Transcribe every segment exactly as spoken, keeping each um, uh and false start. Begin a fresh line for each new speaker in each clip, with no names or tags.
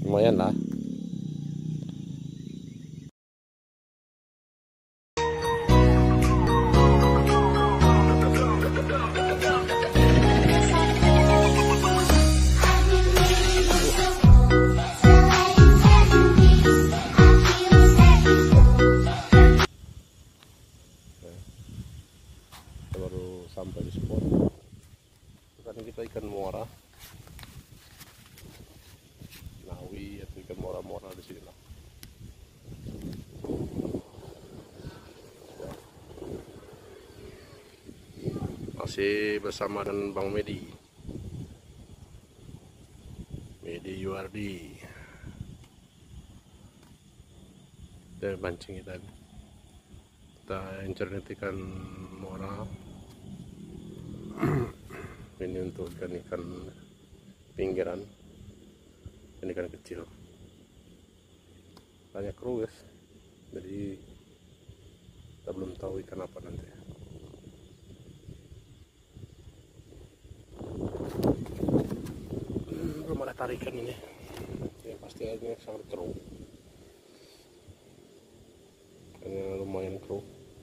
lumayan lah. Kita baru sampai di spot. Sekarang kita ikan muara, nawi atau ikan muara-muara di sini lah. Masih bersama dengan Bang Medi, Medi Yuardi. Kita mancing ikan, kita internet ikan muara. Ini untuk ikan-ikan pinggiran dan ikan kecil. Banyak kru guys, jadi kita belum tahu ikan apa nanti. Hmm, belum ada tarikan ini. Ya pasti airnya sangat keruh. Karena lumayan keruh.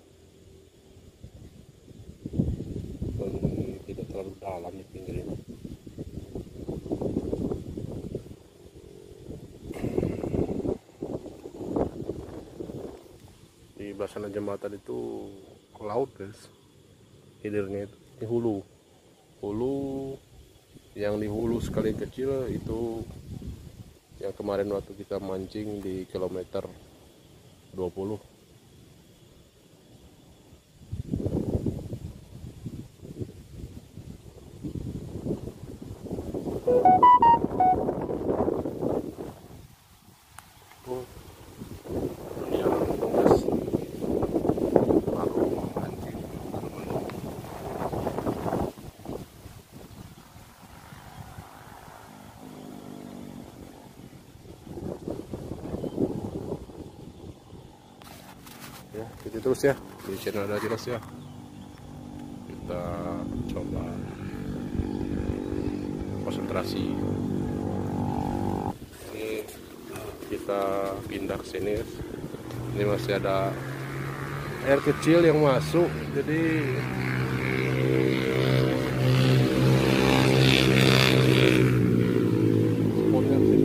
Dan tidak terlalu dalam di pinggir ini. Di belah sana jembatan itu ke laut guys, hilirnya itu di hulu. Hulu yang di hulu sekali kecil itu yang kemarin waktu kita mancing di kilometer dua puluh. Ya, itu terus ya di channel Ada Jelas ya. Kita coba konsentrasi. Ini kita pindah ke sini. Ini masih ada air kecil yang masuk, jadi spotnya sini.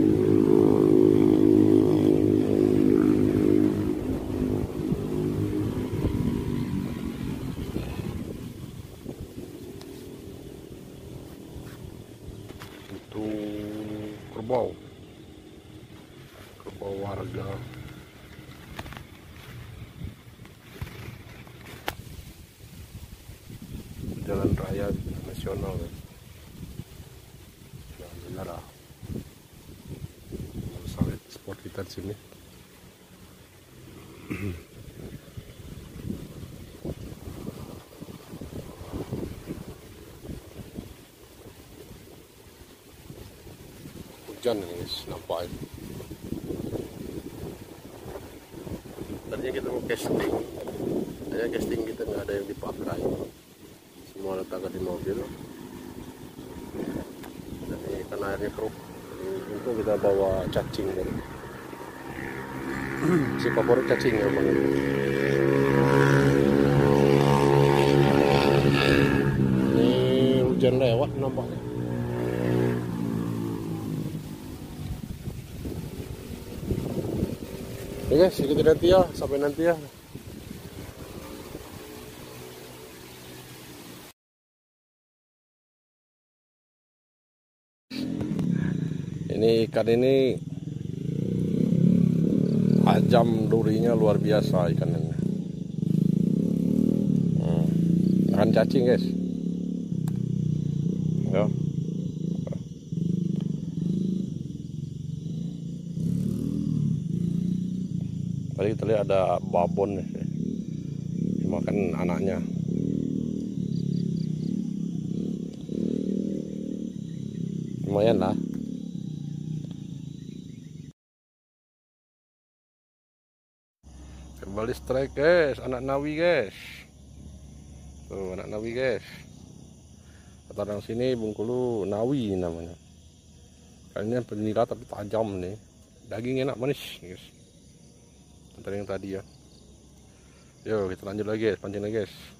Itu kerbau kerbau warga. Jalan raya nasional kan. Alhamdulillah lah. Sampai spot kita di sini. Hujan ini guys, nampak ini. Tadinya kita mau casting, saya casting kita nggak ada yang dipakai, semua letakkan di mobil. Jadi karena airnya keruh, untuk kita bawa cacing tadi. Si favorit cacing ya bang. Ini hujan lewat nampaknya. Oke guys, ikuti nanti ya, sampai nanti ya. Ini ikan ini tajam, durinya luar biasa ikan ini. Hmm. Ikan cacing guys. Ya. Tadi kita lihat ada babon nih, dimakan anaknya. Lumayan lah. Kembali strike guys, anak nawi guys. Tuh anak nawi guys. Kata orang sini Bengkulu nawi namanya. Kayaknya penila tapi tajam nih. Daging enak manis, guys. Antara yang tadi ya. Yuk kita lanjut lagi guys, pancing lagi guys.